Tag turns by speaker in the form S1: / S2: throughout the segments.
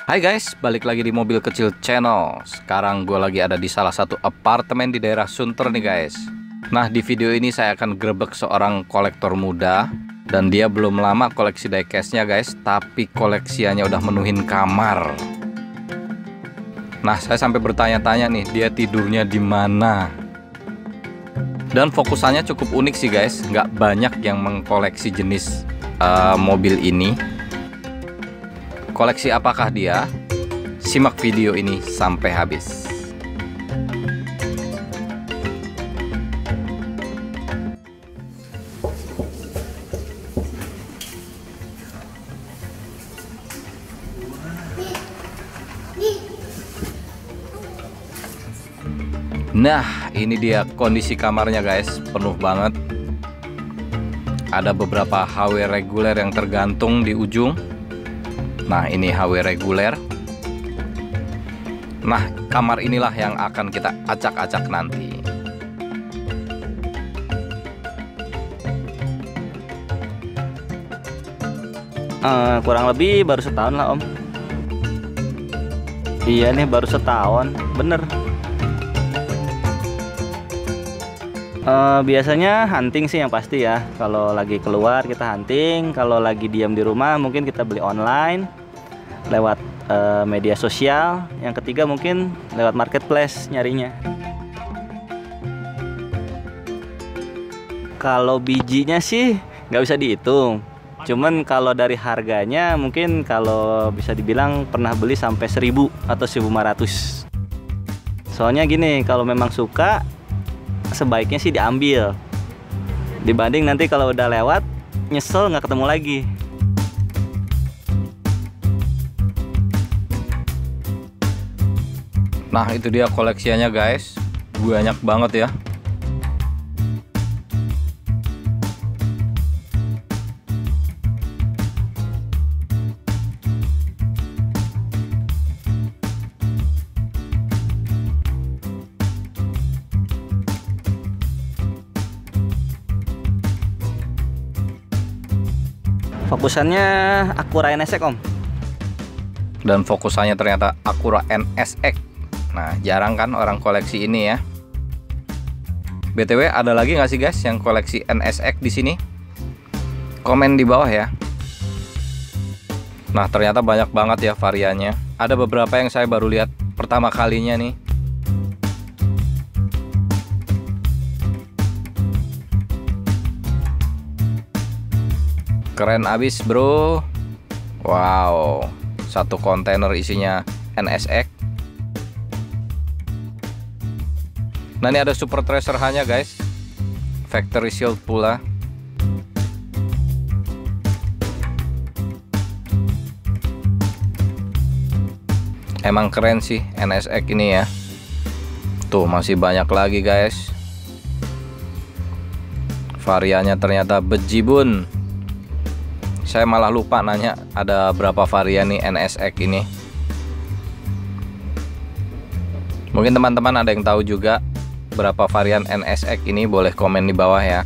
S1: Hai guys, balik lagi di Mobil Kecil Channel. Sekarang gue lagi ada di salah satu apartemen di daerah Sunter nih guys. Nah, di video ini saya akan grebek seorang kolektor muda. Dan dia belum lama koleksi diecastnya guys, tapi koleksiannya udah menuhin kamar. Nah, saya sampai bertanya-tanya nih, dia tidurnya di mana? Dan fokusannya cukup unik sih guys, nggak banyak yang mengkoleksi jenis mobil ini. Koleksi apakah dia? Simak video ini sampai habis. Nah, ini dia kondisi kamarnya guys, penuh banget. Ada beberapa HW reguler yang tergantung di ujung. Nah, ini HW reguler. Nah, kamar inilah yang akan kita acak-acak nanti.
S2: Kurang lebih baru setahun lah om. Iya nih baru setahun, bener. Biasanya hunting sih yang pasti ya. Kalau lagi keluar kita hunting, kalau lagi diam di rumah mungkin kita beli online lewat media sosial. Yang ketiga mungkin lewat marketplace nyarinya. Kalau bijinya sih nggak bisa dihitung. Cuman kalau dari harganya mungkin kalau bisa dibilang pernah beli sampai 1000 atau 1500. Soalnya gini, kalau memang suka sebaiknya sih diambil, dibanding nanti kalau udah lewat nyesel nggak ketemu lagi.
S1: Nah, itu dia koleksiannya guys, banyak banget ya.
S2: Fokusannya Acura NSX om.
S1: Dan fokusannya ternyata Acura NSX. Nah, jarang kan orang koleksi ini ya. BTW, ada lagi nggak sih guys yang koleksi NSX di sini? Komen di bawah ya. Nah, ternyata banyak banget ya variannya. Ada beberapa yang saya baru lihat pertama kalinya nih. Keren abis bro. Wow, satu kontainer isinya NSX. Nah, ini ada Super Tracer hanya guys, factory shield pula. Emang keren sih NSX ini ya. Tuh masih banyak lagi guys. Variannya ternyata bejibun. Saya malah lupa nanya ada berapa varian nih NSX ini. Mungkin teman-teman ada yang tahu juga berapa varian NSX ini, boleh komen di bawah ya.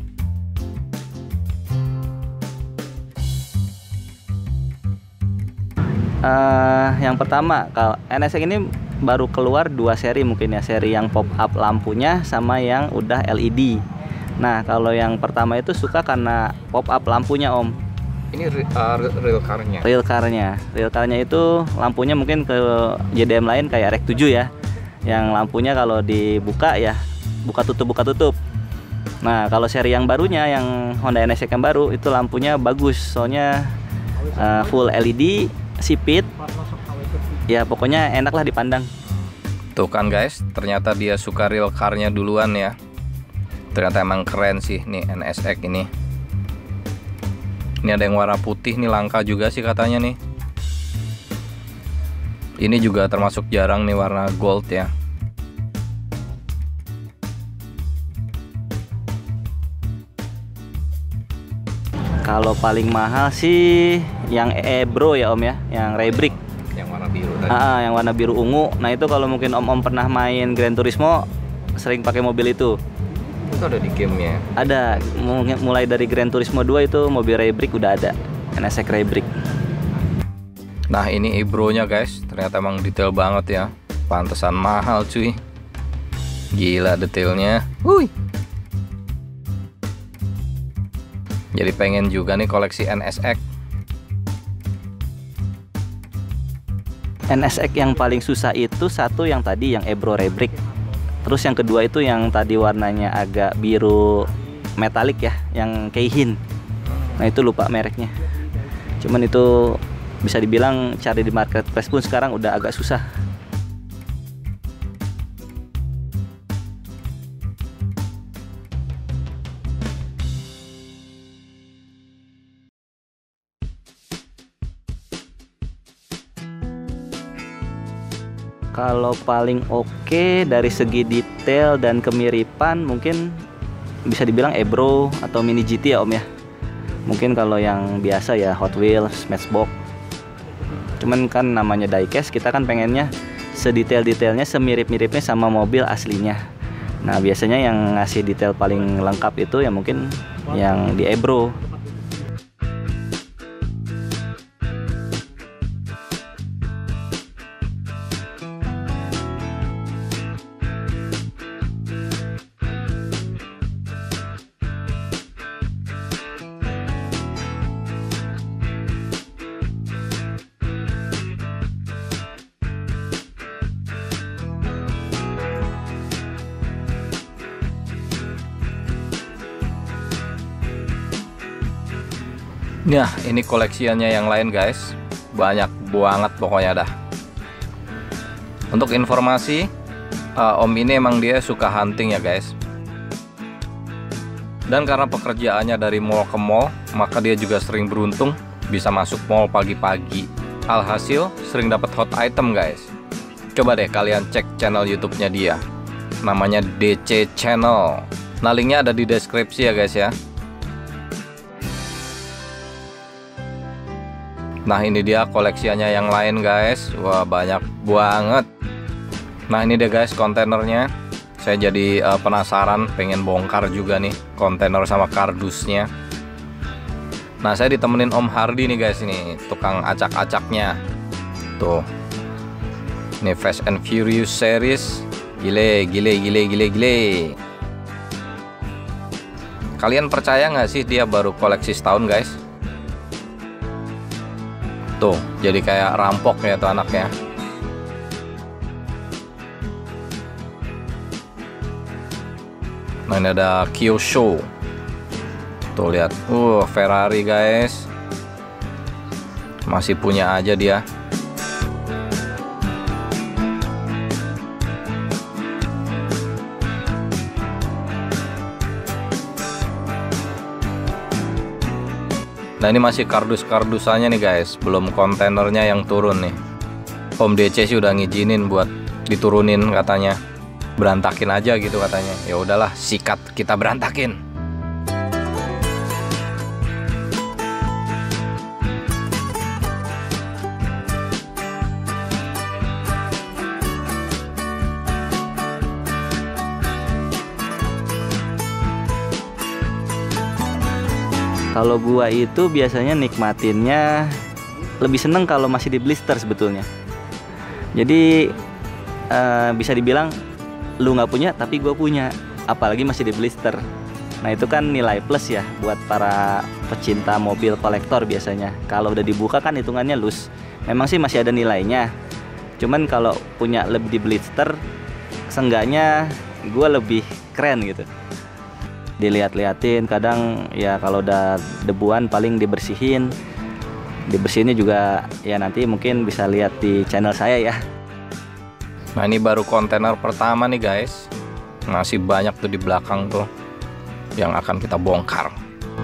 S2: Yang pertama, kalau NSX ini baru keluar 2 seri mungkin ya, seri yang pop up lampunya sama yang udah LED. Nah, kalau yang pertama itu suka karena pop up lampunya om.
S1: Ini real car-nya.
S2: Real car-nya itu lampunya mungkin ke JDM lain kayak RX 7 ya. Yang lampunya kalau dibuka ya buka tutup. Nah, kalau seri yang barunya yang Honda NSX yang baru itu lampunya bagus, soalnya full LED, sipit. Ya pokoknya enak lah dipandang.
S1: Tuh kan guys, ternyata dia suka real car-nya duluan ya. Ternyata emang keren sih nih NSX ini. Ini ada yang warna putih nih, langka juga sih katanya nih. Ini juga termasuk jarang nih warna gold ya.
S2: Kalau paling mahal sih yang Ebro ya om ya, yang Rebrik.
S1: Yang warna biru tadi.
S2: Yang warna biru ungu. Nah itu kalau mungkin om pernah main Gran Turismo sering pakai mobil itu.
S1: Itu ada di gamenya?
S2: Ada, mulai dari Gran Turismo 2 itu mobil Rebrik udah ada, NSX Rebrik.
S1: Nah ini Ebro-nya guys, ternyata emang detail banget ya. Pantesan mahal cuy. Gila detailnya. Wuih. Jadi pengen juga nih koleksi NSX.
S2: NSX yang paling susah itu satu yang tadi yang Ebro Rebrick. Terus yang kedua itu yang tadi warnanya agak biru metalik ya, yang Keihin. Nah itu lupa mereknya. Cuman itu bisa dibilang cari di marketplace pun sekarang udah agak susah. Kalau paling oke dari segi detail dan kemiripan mungkin bisa dibilang Ebro atau Mini GT ya Om ya. Mungkin kalau yang biasa ya Hot Wheels, Matchbox. Cuman kan namanya diecast, kita kan pengennya sedetail-detailnya, semirip-miripnya sama mobil aslinya. Nah biasanya yang ngasih detail paling lengkap itu ya mungkin yang di Ebro.
S1: Nah ini koleksiannya yang lain guys, banyak banget pokoknya dah. Untuk informasi, Om ini emang dia suka hunting ya guys. Dan karena pekerjaannya dari mall ke mall, maka dia juga sering beruntung bisa masuk mall pagi-pagi. Alhasil sering dapat hot item guys. Coba deh kalian cek channel YouTube-nya dia, namanya DC Channel. Nah linknya ada di deskripsi ya guys ya. Nah ini dia koleksiannya yang lain guys. Wah banyak banget. Nah ini dia guys kontainernya. Saya jadi penasaran, pengen bongkar juga nih kontainer sama kardusnya. Nah saya ditemenin Om Hardi nih guys, ini tukang acak-acaknya. Tuh. Ini Fast and Furious series. Gile. Kalian percaya nggak sih dia baru koleksi setahun guys? Tuh, jadi kayak rampok ya tuh anaknya. Nah ini ada Kyosho. Tuh lihat, Ferrari guys. Masih punya aja dia. Nah ini masih kardus-kardusannya nih guys, belum kontainernya yang turun nih. Om DC sih udah ngizinin buat diturunin katanya. Berantakin aja gitu katanya. Ya udahlah, sikat kita berantakin.
S2: Kalau gua itu biasanya nikmatinnya lebih seneng kalau masih di blister sebetulnya. Jadi bisa dibilang lu nggak punya tapi gua punya, apalagi masih di blister. Nah itu kan nilai plus ya buat para pecinta mobil kolektor biasanya. Kalau udah dibuka kan hitungannya loose. Memang sih masih ada nilainya. Cuman kalau punya lebih di blister, seenggaknya gua lebih keren gitu. Dilihat-liatin, kadang ya kalau udah debuan paling dibersihinnya juga ya nanti mungkin bisa lihat di channel saya ya.
S1: Nah ini baru kontainer pertama nih guys, masih banyak tuh di belakang tuh yang akan kita bongkar.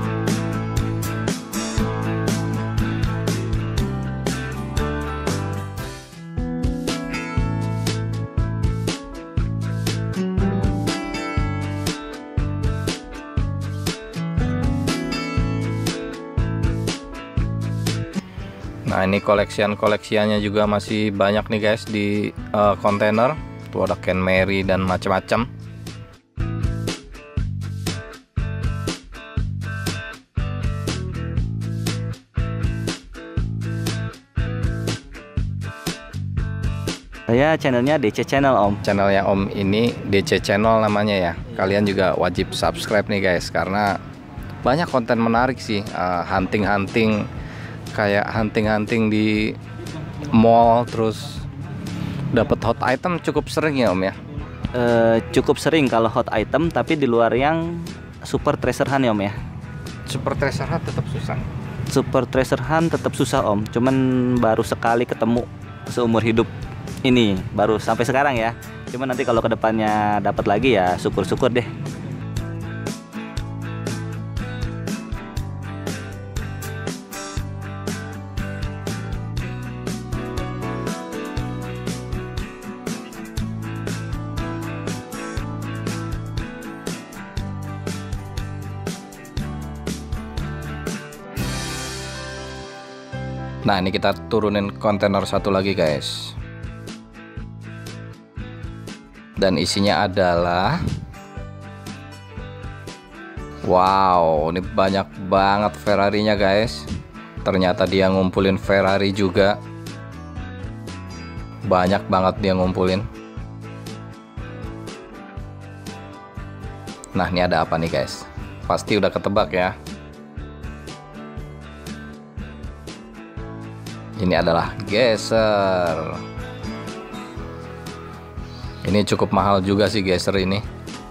S1: Nah ini koleksiannya juga masih banyak nih guys di kontainer. Tuh ada Ken Mary dan macam-macam.
S2: Saya channelnya DC Channel Om.
S1: Channelnya Om ini DC Channel namanya ya. Kalian juga wajib subscribe nih guys, karena banyak konten menarik sih. Hunting-hunting, kayak hunting-hunting di mall, terus dapat hot item cukup sering ya Om ya.
S2: Cukup sering kalau hot item, tapi di luar yang super treasure hunt ya Om ya.
S1: Super treasure hunt tetap susah.
S2: Super treasure hunt tetap susah Om. Cuman baru sekali ketemu seumur hidup ini, baru sampai sekarang ya. Cuman nanti kalau kedepannya dapat lagi ya syukur-syukur deh.
S1: Nah ini kita turunin kontainer satu lagi guys, dan isinya adalah, wow, ini banyak banget Ferrari-nya guys. Ternyata dia ngumpulin Ferrari juga, banyak banget dia ngumpulin. Nah ini ada apa nih guys, pasti udah ketebak ya. Ini adalah geser. Ini cukup mahal juga sih geser ini.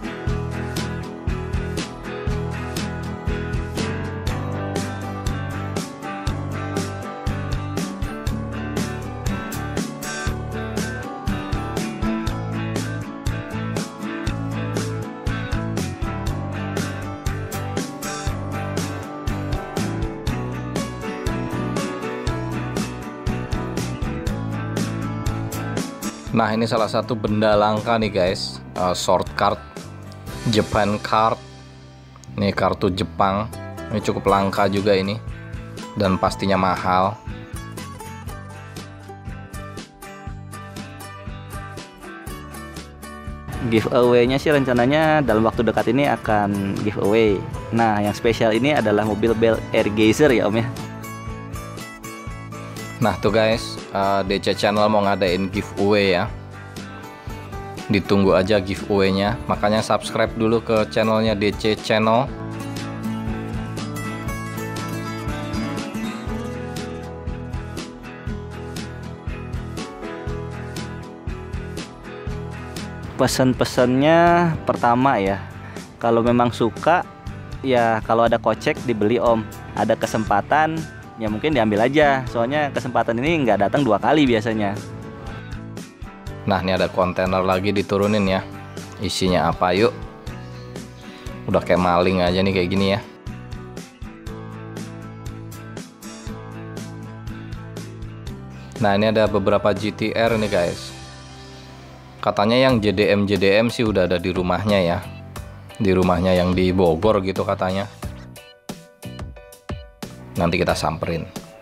S1: Nah ini salah satu benda langka nih guys, short card, Japan card. Ini kartu Jepang, ini cukup langka juga ini, dan pastinya mahal.
S2: Giveaway-nya sih rencananya dalam waktu dekat ini akan giveaway. Nah yang spesial ini adalah mobil Bel Air Geyser ya Om ya.
S1: Nah tuh guys, DC Channel mau ngadain giveaway ya. Ditunggu aja giveaway-nya. Makanya subscribe dulu ke channelnya DC Channel.
S2: Pesan-pesannya pertama ya, kalau memang suka ya, kalau ada kocek dibeli Om. Ada kesempatan ya mungkin diambil aja, soalnya kesempatan ini nggak datang 2 kali biasanya.
S1: Nah ini ada kontainer lagi diturunin ya. Isinya apa yuk? Udah kayak maling aja nih kayak gini ya. Nah ini ada beberapa GTR nih guys. Katanya yang JDM sih udah ada di rumahnya ya. Di rumahnya yang di Bogor gitu katanya. Nanti kita samperin.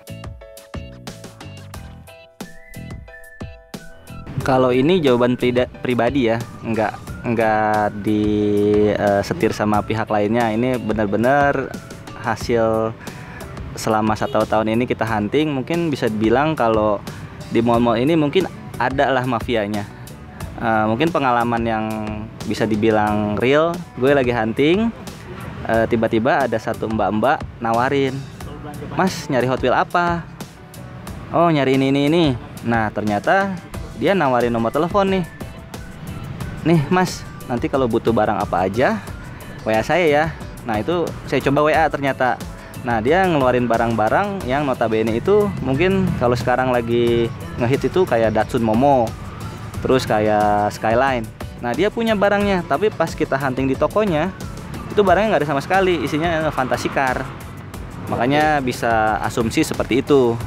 S2: Kalau ini jawaban pribadi ya, nggak disetir sama pihak lainnya. Ini benar-benar hasil selama 1 tahun ini kita hunting. Mungkin bisa dibilang kalau di mall-mall ini mungkin ada lah mafianya. Mungkin pengalaman yang bisa dibilang real. Gue lagi hunting, tiba-tiba ada satu mbak-mbak nawarin, "Mas nyari Hot Wheel apa?" "Oh nyari ini." Nah ternyata dia nawarin nomor telepon nih. "Nih Mas, nanti kalau butuh barang apa aja WA saya ya." Nah itu saya coba WA ternyata. Nah dia ngeluarin barang-barang yang notabene itu mungkin kalau sekarang lagi ngehit itu kayak Datsun Momo, terus kayak Skyline. Nah dia punya barangnya, tapi pas kita hunting di tokonya itu barangnya nggak ada sama sekali, isinya fantasy car. Makanya bisa asumsi seperti itu.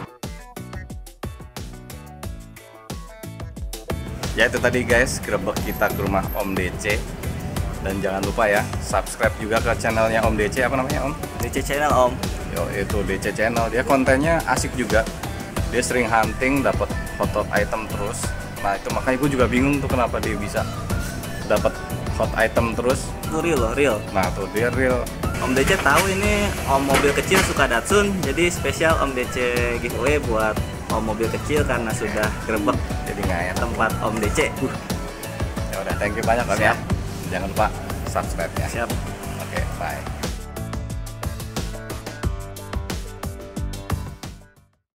S1: Ya itu tadi guys, grebek kita ke rumah Om DC. Dan jangan lupa ya, subscribe juga ke channelnya Om DC. Apa namanya Om?
S2: DC Channel Om.
S1: Yo, itu DC Channel. Dia kontennya asik juga. Dia sering hunting, dapat hot item terus. Nah itu makanya gue juga bingung tuh kenapa dia bisa dapat hot item terus.
S2: Itu real loh, real.
S1: Nah tuh dia real.
S2: Om DC tahu ini Om mobil kecil suka Datsun, jadi spesial Om DC giveaway buat Om mobil kecil karena sudah grebek
S1: Jadi nggak enak.
S2: tempat Om DC.
S1: Ya udah, thank you banyak Om ya.
S2: Siap.
S1: Jangan lupa subscribe ya.
S2: Siap.
S1: Oke, bye.